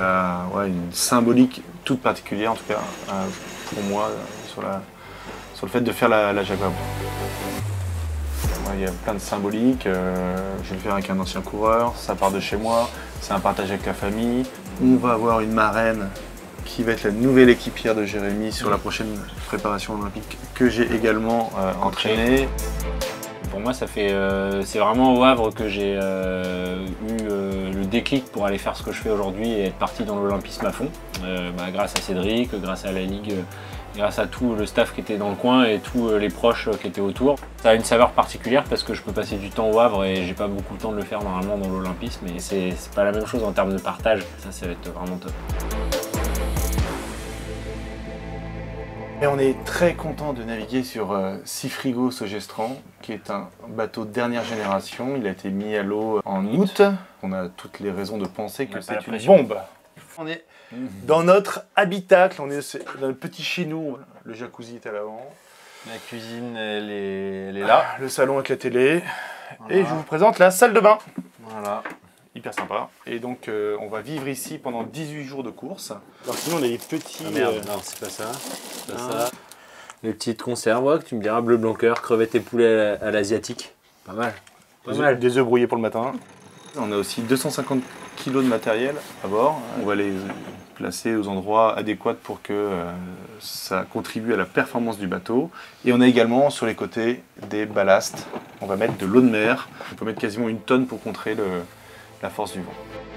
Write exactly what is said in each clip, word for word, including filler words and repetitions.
a ouais, une symbolique toute particulière, en tout cas euh, pour moi, sur, la, sur le fait de faire la, la Jaguar. Ouais, il y a plein de symboliques. Euh, je vais le faire avec un ancien coureur, ça part de chez moi, c'est un partage avec la famille. On va avoir une marraine qui va être la nouvelle équipière de Jérémy sur la prochaine préparation olympique que j'ai également euh, entraînée. Pour moi, ça fait, euh, c'est vraiment au Havre que j'ai euh, eu euh, le déclic pour aller faire ce que je fais aujourd'hui et être parti dans l'olympisme à fond. Euh, bah, grâce à Cédric, grâce à la Ligue, euh, grâce à tout le staff qui était dans le coin et tous euh, les proches qui étaient autour. Ça a une saveur particulière parce que je peux passer du temps au Havre et j'ai pas beaucoup de temps de le faire normalement dans l'olympisme. Et c'est pas la même chose en termes de partage. Ça, ça va être vraiment top. Et on est très content de naviguer sur euh, Seafrigo Sogestran, qui est un bateau de dernière génération. Il a été mis à l'eau en août. On a toutes les raisons de penser que c'est une bombe. On est mmh. dans notre habitacle, on est dans le petit chez nous. Le jacuzzi est à l'avant. La cuisine, elle est, elle est là. Ah, le salon avec la télé. Voilà. Et je vous présente la salle de bain. Voilà. Hyper sympa. Et donc euh, on va vivre ici pendant dix-huit jours de course. Alors sinon on a des petits... Ah merde, euh... non c'est pas ça. C'est pas ah. ça. Les petites conserves, ouais, que tu me diras, bleu blanc cœur, crevettes et poulet à l'asiatique. Pas mal. Pas des, mal. Des œufs brouillés pour le matin. On a aussi deux cent cinquante kilos de matériel à bord. On va les placer aux endroits adéquats pour que euh, ça contribue à la performance du bateau. Et on a également sur les côtés des ballasts. On va mettre de l'eau de mer. On peut mettre quasiment une tonne pour contrer le... la force du vent.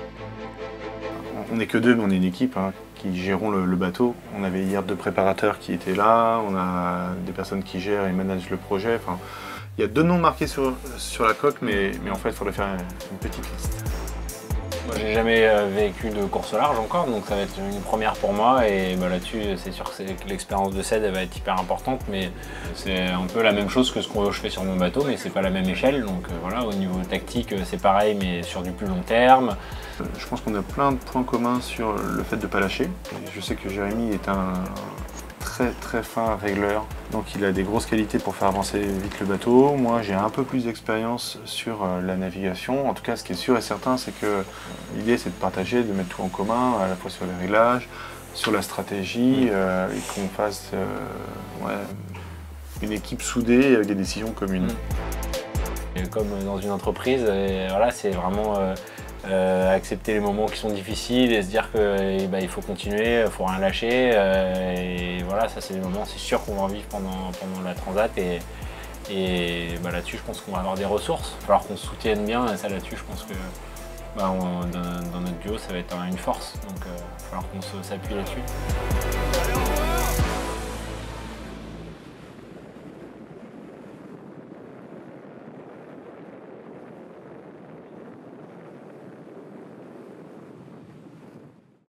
On n'est que deux, mais on est une équipe hein, qui gérons le, le bateau. On avait hier deux préparateurs qui étaient là, on a des personnes qui gèrent et managent le projet. Enfin, il y a deux noms marqués sur, sur la coque, mais, mais en fait, il faudrait faire une petite liste. Moi, j'ai jamais vécu de course au large encore, donc ça va être une première pour moi. Et bah, là-dessus, c'est sûr que l'expérience de C E D va être hyper importante, mais c'est un peu la même chose que ce que je fais sur mon bateau, mais c'est pas la même échelle. Donc euh, voilà, au niveau tactique, c'est pareil, mais sur du plus long terme. Je pense qu'on a plein de points communs sur le fait de ne pas lâcher. Et je sais que Jérémy est un très très fin régleur, donc il a des grosses qualités pour faire avancer vite le bateau. Moi j'ai un peu plus d'expérience sur la navigation. En tout cas ce qui est sûr et certain c'est que l'idée c'est de partager, de mettre tout en commun, à la fois sur les réglages, sur la stratégie, euh, et qu'on fasse euh, ouais, une équipe soudée avec des décisions communes. Et comme dans une entreprise, voilà, c'est vraiment euh, Euh, accepter les moments qui sont difficiles et se dire qu'il bah, faut continuer, il ne faut rien lâcher. Euh, et voilà, ça c'est des moments, c'est sûr qu'on va en vivre pendant, pendant la transat. Et, et bah, là-dessus, je pense qu'on va avoir des ressources. Il va falloir qu'on se soutienne bien. Et ça là-dessus, je pense que bah, on, dans, dans notre duo, ça va être une force. Donc il euh, va falloir qu'on s'appuie là-dessus.